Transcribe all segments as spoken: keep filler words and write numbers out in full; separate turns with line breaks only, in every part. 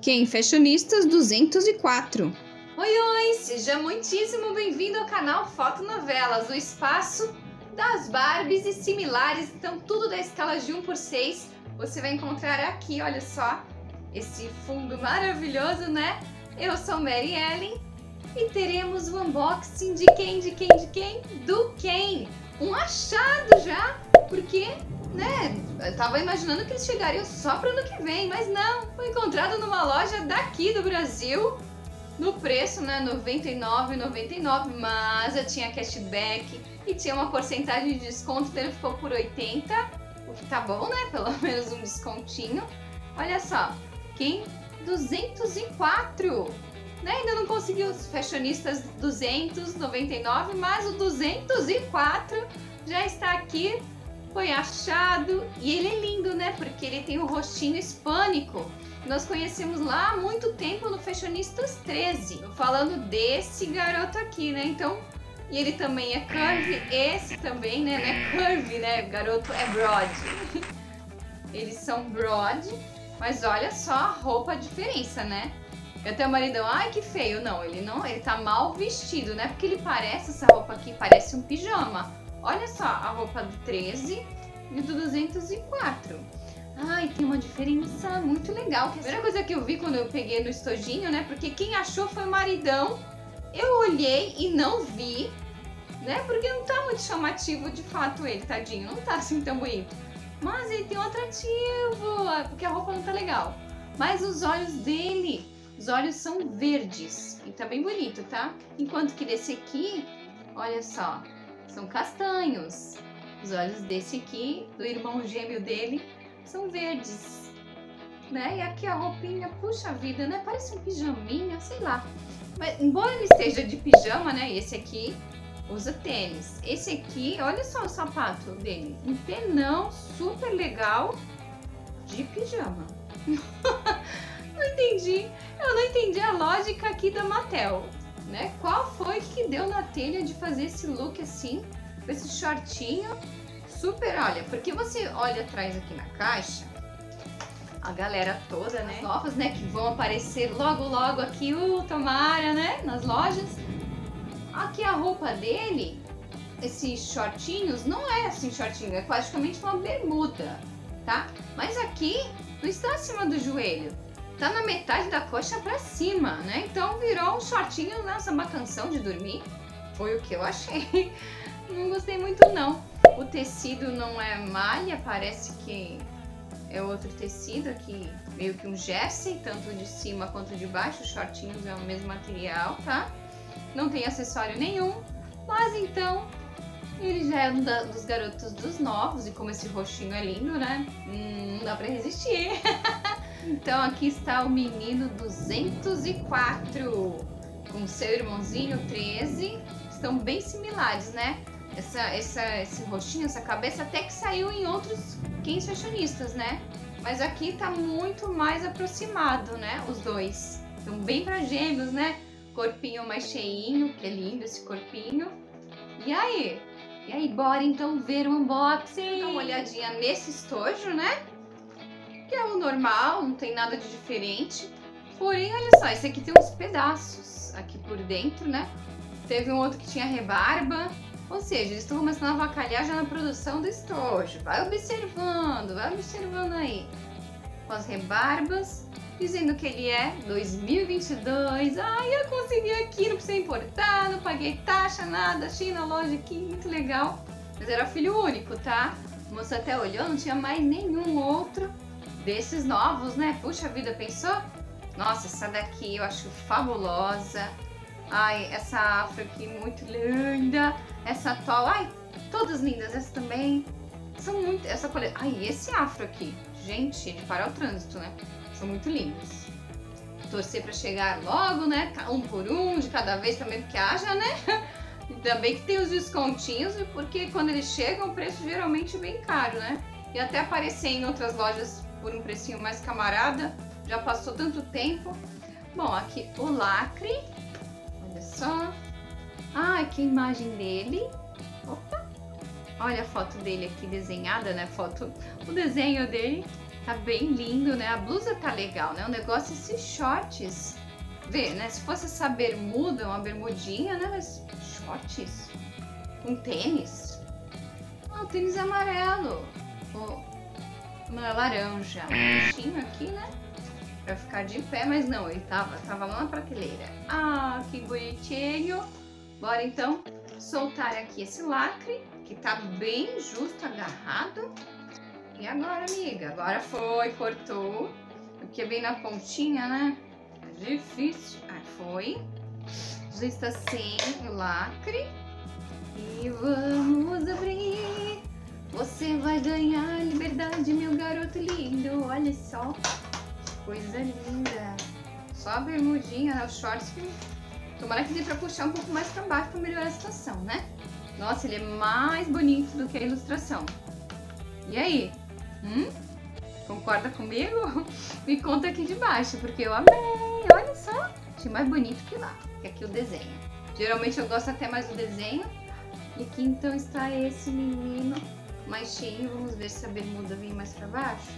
Quem Fashionistas duzentos e quatro.
Oi, oi! Seja muitíssimo bem-vindo ao canal Fotonovelas, o espaço das Barbies e similares. Então, tudo da escala de um por seis você vai encontrar aqui, olha só, esse fundo maravilhoso, né? Eu sou Mary Ellen e teremos o unboxing de quem, de quem, de quem? Do Ken! Um achado já, porque, né, eu tava imaginando que eles chegariam só para o ano que vem, mas não, foi encontrado numa loja daqui do Brasil, no preço, né, noventa e nove reais e noventa e nove centavos, mas já tinha cashback e tinha uma porcentagem de desconto, então ele ficou por oitenta reais, o que tá bom, né, pelo menos um descontinho. Olha só, Ken duzentos e quatro, né, ainda não consegui os Fashionistas duzentos e noventa e nove, mas o duzentos e quatro já está aqui, foi achado, e ele é lindo, né, porque ele tem um rostinho hispânico. Nós conhecemos lá há muito tempo no Fashionistas treze, falando desse garoto aqui, né, então, e ele também é curvy, esse também, né, não é curvy, né, garoto é broad. Eles são broad, mas olha só a roupa, a diferença, né. Eu tenho o maridão, ai que feio, não, ele não, ele tá mal vestido, né, porque ele parece, essa roupa aqui parece um pijama. Olha só a roupa do treze e do duzentos e quatro. Ai, tem uma diferença muito legal. A primeira coisa que eu vi quando eu peguei no estojinho, né, porque quem achou foi o maridão, eu olhei e não vi, né, porque não tá muito chamativo de fato ele, tadinho, não tá assim tão bonito. Mas ele tem um atrativo, porque a roupa não tá legal. Mas os olhos dele... Os olhos são verdes e tá bem bonito, tá? Enquanto que desse aqui, olha só, são castanhos. Os olhos desse aqui, do irmão gêmeo dele, são verdes, né? E aqui a roupinha, puxa vida, né? Parece um pijaminha, sei lá. Mas embora ele esteja de pijama, né? Esse aqui usa tênis. Esse aqui, olha só o sapato dele, um penão super legal de pijama. Não entendi, eu não entendi a lógica aqui da Mattel, né? Qual foi que deu na telha de fazer esse look assim, com esse shortinho super, olha, porque você olha atrás aqui na caixa, a galera toda, né? As novas, né, que vão aparecer logo logo aqui, uh, tomara, né, nas lojas. Aqui a roupa dele, esses shortinhos, não é assim shortinho, é praticamente uma bermuda, tá? Mas aqui não está acima do joelho. Tá na metade da coxa pra cima, né? Então virou um shortinho, nossa, uma canção de dormir. Foi o que eu achei. Não gostei muito não. O tecido não é malha, parece que é outro tecido aqui, meio que um jersey, tanto de cima quanto de baixo. Os shortinhos é o mesmo material, tá? Não tem acessório nenhum, mas então ele já é um da, dos garotos dos novos, e como esse roxinho é lindo, né? Hum, não dá pra resistir. Então aqui está o menino duzentos e quatro com seu irmãozinho treze, estão bem similares, né? Essa, essa, esse rostinho, essa cabeça até que saiu em outros Kens Fashionistas, né? Mas aqui tá muito mais aproximado, né? Os dois estão bem pra gêmeos, né? Corpinho mais cheinho, que é lindo esse corpinho. E aí? E aí, bora então ver o unboxing? Dá uma olhadinha nesse estojo, né? Que é o normal, não tem nada de diferente. Porém, olha só, esse aqui tem uns pedaços aqui por dentro, né? Teve um outro que tinha rebarba. Ou seja, eles estão começando a avacalhar já na produção do estojo. Vai observando, vai observando aí. Com as rebarbas, dizendo que ele é dois mil e vinte e dois. Ai, eu consegui aqui, não precisei importar, não paguei taxa, nada. Achei na loja aqui, muito legal. Mas era filho único, tá? A moça até olhou, não tinha mais nenhum outro desses novos, né? Puxa vida, pensou? Nossa, essa daqui eu acho fabulosa. Ai, essa afro aqui muito linda. Essa tol, ai, todas lindas. Essa também. São muito, essa coleção. Ai, esse afro aqui, gente, de parar o trânsito, né? São muito lindos. Torcer pra chegar logo, né? Um por um, de cada vez também, porque haja, né? Ainda bem que tem os descontinhos, porque quando eles chegam, o preço geralmente é bem caro, né? E até aparecer em outras lojas por um precinho mais camarada, já passou tanto tempo. Bom, aqui o lacre, olha só. Ah, aqui a imagem dele. Opa! Olha a foto dele aqui desenhada, né? Foto, o desenho dele. Tá bem lindo, né? A blusa tá legal, né? O negócio é esses shorts. Vê, né? Se fosse essa bermuda, uma bermudinha, né? Mas shorts com tênis. Ah, o tênis é amarelo. Oh, uma laranja. Um bichinho aqui, né? Pra ficar de pé, mas não, ele tava, tava lá na prateleira. Ah, que bonitinho. Bora então soltar aqui esse lacre, que tá bem justo agarrado. E agora, amiga? Agora foi, cortou. Porque é bem na pontinha, né? É difícil. Ah, foi. Já está sem o lacre. E vamos abrir. Você vai ganhar liberdade, meu garoto lindo. Olha só. Coisa linda. Só a bermudinha, né? Os shorts que... Tomara que dê pra puxar um pouco mais pra baixo pra melhorar a situação, né? Nossa, ele é mais bonito do que a ilustração. E aí? Hum? Concorda comigo? Me conta aqui de baixo, porque eu amei. Olha só. Achei mais bonito que lá, que aqui o desenho. Geralmente eu gosto até mais do desenho. E aqui então está esse menino mais cheio. Vamos ver se a bermuda vem mais pra baixo.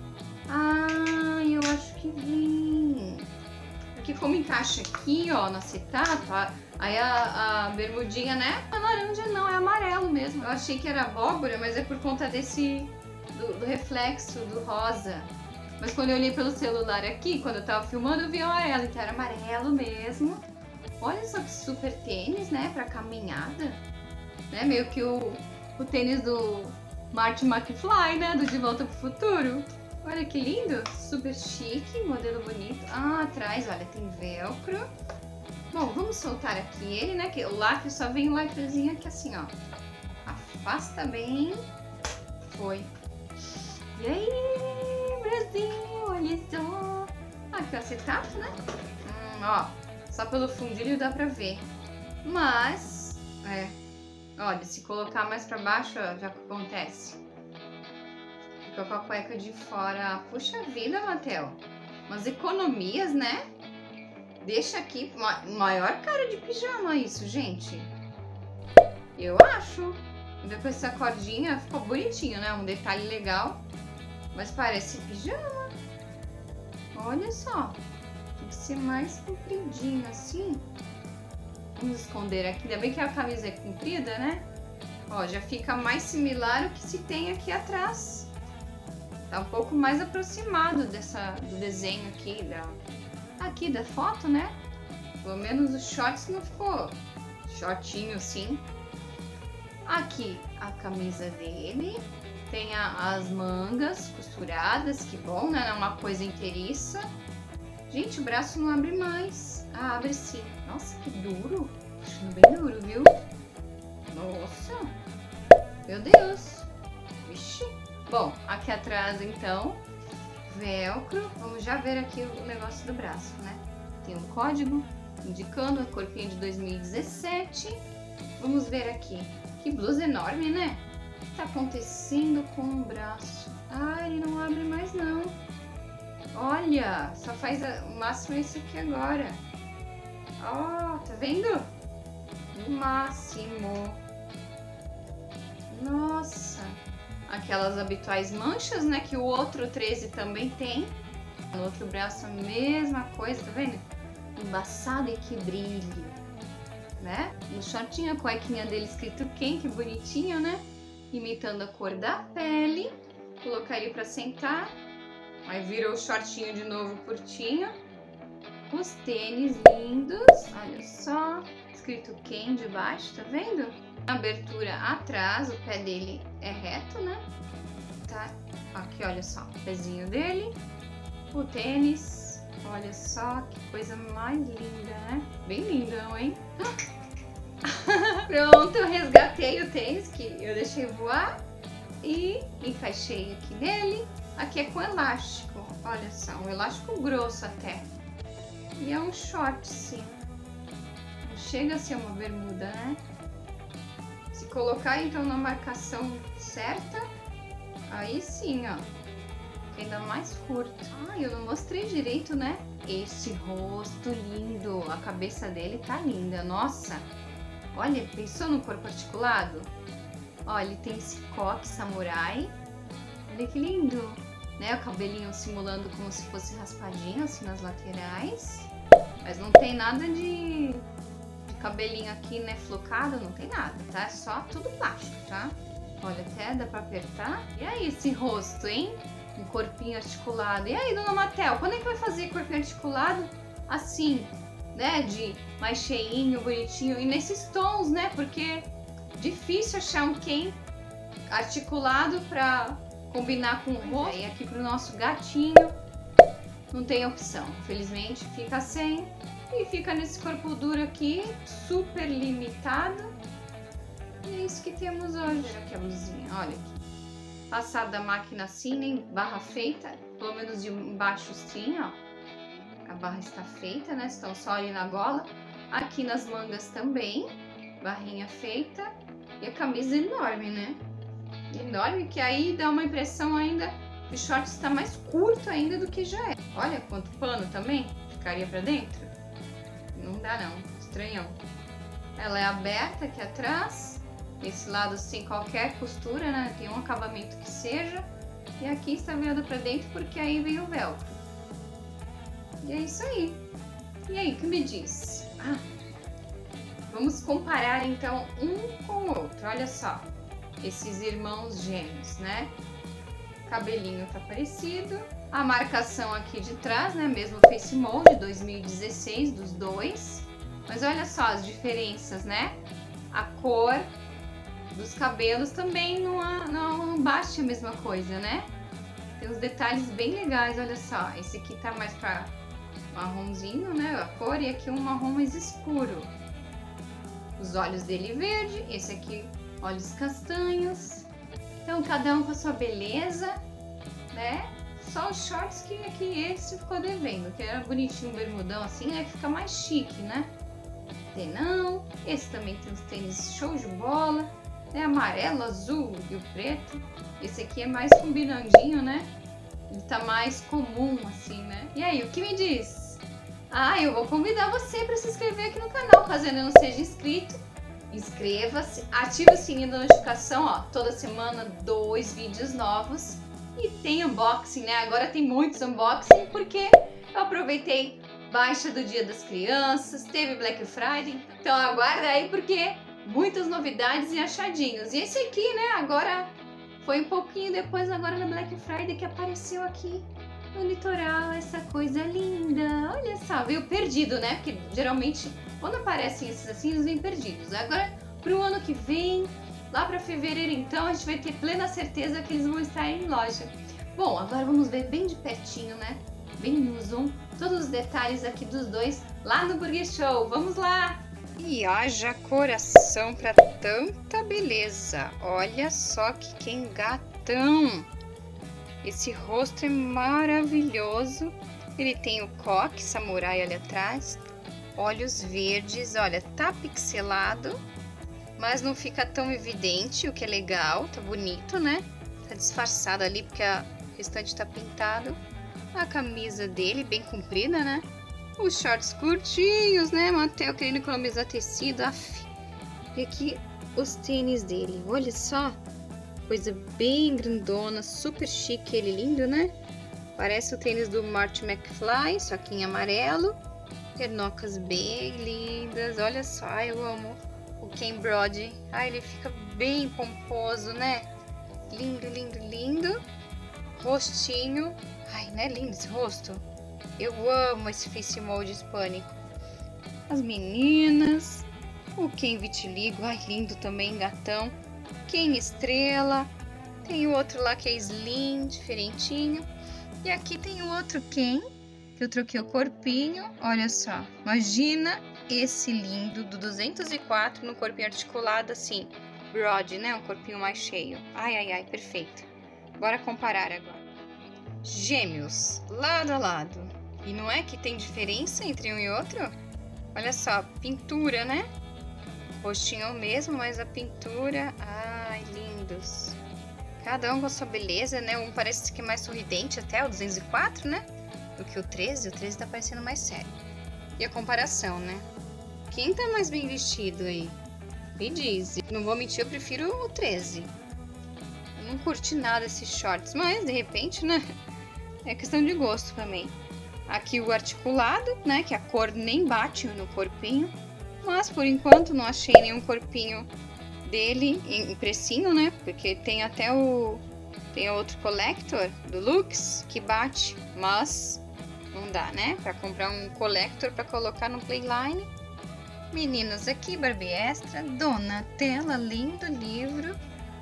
Ah, eu acho que vem. Porque como encaixa aqui, ó, no acetato, aí a, a bermudinha, né? A laranja não, é amarelo mesmo. Eu achei que era abóbora, mas é por conta desse, do, do reflexo do rosa. Mas quando eu olhei pelo celular aqui, quando eu tava filmando, eu vi o amarelo, então era amarelo mesmo. Olha só que super tênis, né, pra caminhada. Né, meio que o, o tênis do Marty McFly, né, do De Volta pro Futuro. Olha que lindo, super chique, modelo bonito. Ah, atrás, olha, tem velcro. Bom, vamos soltar aqui ele, né, que o lacre só vem um lacrezinho aqui assim, ó. Afasta bem. Foi. E aí, Brasil, olha só. Ah, aqui o acetato, né? Hum, ó, só pelo fundilho dá pra ver. Mas, é, olha, se colocar mais pra baixo, ó, já acontece. Fica com a cueca de fora. Puxa vida, Matel. Umas economias, né? Deixa aqui ma maior cara de pijama isso, gente. Eu acho. E depois essa cordinha ficou bonitinho, né? Um detalhe legal. Mas parece pijama. Olha só. Tem que ser mais compridinho assim. Vamos esconder aqui. Ainda bem que a camisa é comprida, né? Ó, já fica mais similar ao que se tem aqui atrás. Tá um pouco mais aproximado dessa, do desenho aqui, da, aqui da foto, né? Pelo menos os shorts não ficou shortinho assim. Aqui a camisa dele. Tem a, as mangas costuradas, que bom, né? Não é uma coisa inteiriça. Gente, o braço não abre mais. Ah, abre sim. Nossa, que duro. Achando bem duro, viu? Nossa. Meu Deus. Vixe. Bom, aqui atrás, então, velcro. Vamos já ver aqui o negócio do braço, né? Tem um código indicando a corpinha de dois mil e dezessete. Vamos ver aqui. Que blusa enorme, né? O que tá acontecendo com o braço? Ah, ele não abre mais, não. Olha, só faz a, o máximo esse aqui agora. Ó, oh, tá vendo? O máximo. Nossa. Aquelas habituais manchas, né? Que o outro treze também tem. No outro braço a mesma coisa, tá vendo? Embaçado e que brilho, né? No shortinho a cuequinha dele escrito Ken, que bonitinho, né? Imitando a cor da pele. Colocar ele pra sentar. Aí vira o shortinho de novo curtinho. Os tênis lindos, olha só. Escrito Ken de baixo, tá vendo? Abertura atrás, o pé dele é reto, né? Tá? Aqui, olha só, o pezinho dele. O tênis, olha só que coisa mais linda, né? Bem lindão, hein? Pronto, eu resgatei o tênis que eu deixei voar e encaixei aqui nele. Aqui é com elástico, olha só, um elástico grosso até. E é um short, sim. Não chega a ser uma bermuda, né? Se colocar então na marcação certa, aí sim, ó, ainda mais curto. Ah, eu não mostrei direito, né? Esse rosto lindo, a cabeça dele tá linda, nossa. Olha, pensou no corpo articulado? Olha, ele tem esse coque samurai. Olha que lindo. né? O cabelinho simulando como se fosse raspadinho, assim, nas laterais. Mas não tem nada de, de cabelinho aqui, né, flocado, não tem nada, tá? É só tudo plástico, tá? Olha, até dá pra apertar. E aí, esse rosto, hein? Um corpinho articulado. E aí, dona Matel, quando é que vai fazer corpinho articulado assim, né? De mais cheinho, bonitinho. E nesses tons, né? Porque difícil achar um Ken articulado pra combinar com o rosto. E aqui pro nosso gatinho não tem opção. Infelizmente, fica sem. E fica nesse corpo duro aqui, super limitado. E é isso que temos hoje. Aqui a blusinha, olha aqui. Passada a máquina assim, nem barra feita, pelo menos de embaixo sim, ó. A barra está feita, né? Estão só ali na gola. Aqui nas mangas também, barrinha feita. E a camisa enorme, né? Enorme, que aí dá uma impressão ainda que o short está mais curto ainda do que já é. Olha quanto pano também ficaria pra dentro. Não dá não, estranhão. Ela é aberta aqui atrás. Esse lado sem qualquer costura, né? Tem um acabamento que seja. E aqui está virada pra dentro porque aí vem o velcro. E é isso aí. E aí, o que me diz? Ah, vamos comparar então um com o outro. Olha só, esses irmãos gêmeos, né? O cabelinho tá parecido. A marcação aqui de trás, né? Mesmo Face Mold dois mil e dezesseis dos dois. Mas olha só as diferenças, né? A cor dos cabelos também não, não bate a mesma coisa, né? Tem uns detalhes bem legais, olha só. Esse aqui tá mais pra marronzinho, né? A cor, e aqui um marrom mais escuro. Os olhos dele verde, esse aqui olhos castanhos. Então cada um com a sua beleza, né? Só os shorts que aqui esse ficou devendo, que era bonitinho, bermudão assim, né? Que fica mais chique, né? Tenão, esse também tem os tênis show de bola. É amarelo, azul e o preto. Esse aqui é mais combinandinho, né? Ele tá mais comum, assim, né? E aí, o que me diz? Ah, eu vou convidar você para se inscrever aqui no canal, caso ainda não seja inscrito. Inscreva-se, ative o sininho da notificação, ó. Toda semana, dois vídeos novos. E tem unboxing, né? Agora tem muitos unboxing, porque eu aproveitei baixa do Dia das Crianças, teve Black Friday. Então aguarda aí, porque muitas novidades e achadinhos. E esse aqui, né, agora foi um pouquinho depois, agora na Black Friday, que apareceu aqui no litoral, essa coisa linda. Olha só, veio perdido, né? Porque geralmente, quando aparecem esses assim, eles vêm perdidos. Agora, pro ano que vem, lá para fevereiro, então, a gente vai ter plena certeza que eles vão estar em loja. Bom, agora vamos ver bem de pertinho, né? Bem no zoom, todos os detalhes aqui dos dois lá no Burger Show. Vamos lá! E haja coração para tanta beleza. Olha só que Ken gatão. Esse rosto é maravilhoso. Ele tem o coque samurai ali atrás. Olhos verdes, olha, tá pixelado, mas não fica tão evidente, o que é legal, tá bonito, né? Tá disfarçado ali porque a restante tá pintado. A camisa dele bem comprida, né? Os shorts curtinhos, né? Matel querendo economizar tecido. Aff. E aqui os tênis dele. Olha só. Coisa bem grandona, super chique. Ele lindo, né? Parece o tênis do Marty McFly, só que em amarelo. Pernocas bem lindas. Olha só, eu amo o Ken Brody. Ah, ele fica bem pomposo, né? Lindo, lindo, lindo. Rostinho. Ai, não é lindo esse rosto? Eu amo esse face mold hispânico. As meninas. O Ken vitiligo. Ai, lindo também, gatão. Ken estrela. Tem o outro lá que é slim, diferentinho. E aqui tem o outro Ken, que eu troquei o corpinho. Olha só. Imagina esse lindo do duzentos e quatro no corpinho articulado assim. Broad, né? Um corpinho mais cheio. Ai, ai, ai, perfeito. Bora comparar agora. Gêmeos, lado a lado. E não é que tem diferença entre um e outro? Olha só, pintura, né? Rostinho é o mesmo, mas a pintura... Ai, lindos. Cada um com a sua beleza, né? Um parece que é mais sorridente até, o duzentos e quatro, né? Do que o treze. O treze tá parecendo mais sério. E a comparação, né? Quem tá mais bem vestido aí? Me diz. Não vou mentir, eu prefiro o treze.
não curti nada esses shorts, mas de repente, né? É questão de gosto também. Aqui o articulado, né? Que a cor nem bate no corpinho. Mas por enquanto não achei nenhum corpinho dele em precinho, né? Porque tem até o... Tem outro collector do Lux que bate, mas não dá, né? Pra comprar um collector pra colocar no Playline. Meninos, aqui Barbie Extra, Donatella, lindo livro.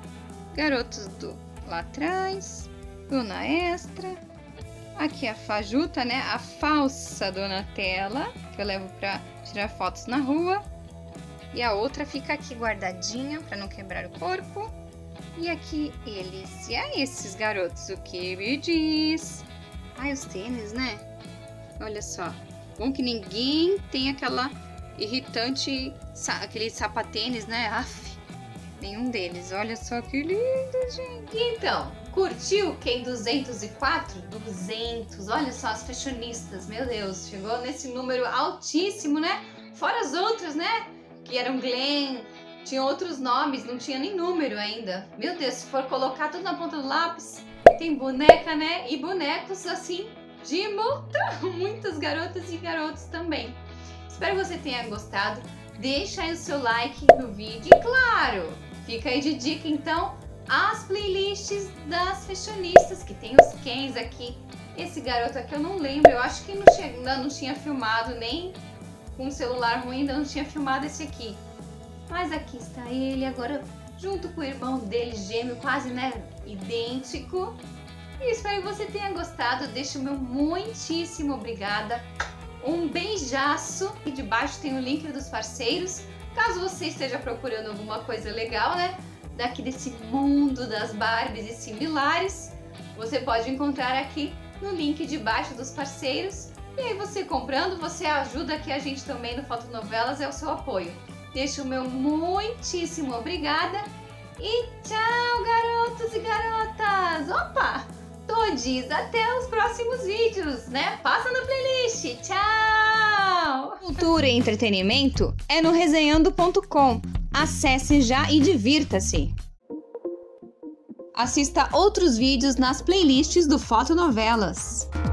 Garotos do lá atrás, Dona Extra. Aqui a fajuta, né? A falsa Donatella, que eu levo pra tirar fotos na rua. E a outra fica aqui guardadinha pra não quebrar o corpo. E aqui eles. E aí esses garotos, o que me diz? Ai, os tênis, né? Olha só. Bom que ninguém tem aquela irritante, aquele sapatênis, né? Aff, nenhum deles. Olha só que lindo, gente.
Então, curtiu Ken duzentos e quatro? duzentos. Olha só as fashionistas. Meu Deus, chegou nesse número altíssimo, né? Fora as outras, né? Que eram Glen, tinha outros nomes, não tinha nem número ainda. Meu Deus, se for colocar tudo na ponta do lápis, tem boneca, né? E bonecos, assim, de monta. Muitas garotas e garotos também. Espero que você tenha gostado. Deixa aí o seu like no vídeo. E claro, fica aí de dica, então, as playlists das fashionistas, que tem os Kens aqui. Esse garoto aqui eu não lembro, eu acho que não tinha, ainda não tinha filmado, nem com um celular ruim, ainda não tinha filmado esse aqui. Mas aqui está ele, agora junto com o irmão dele, gêmeo, quase, né, idêntico. E espero que você tenha gostado. Deixo o meu muitíssimo obrigada. Um beijaço. E debaixo tem o link dos parceiros. Caso você esteja procurando alguma coisa legal, né, daqui desse mundo das Barbies e similares, você pode encontrar aqui no link debaixo dos parceiros. E aí você comprando, você ajuda aqui a gente também no Fotonovelas, é o seu apoio. Deixo o meu muitíssimo obrigada e tchau, garotos e garotas! Opa! Todes, até os próximos vídeos, né? Passa na playlist, tchau!
Cultura e entretenimento é no resenhando ponto com. Acesse já e divirta-se! Assista outros vídeos nas playlists do Fotonovelas.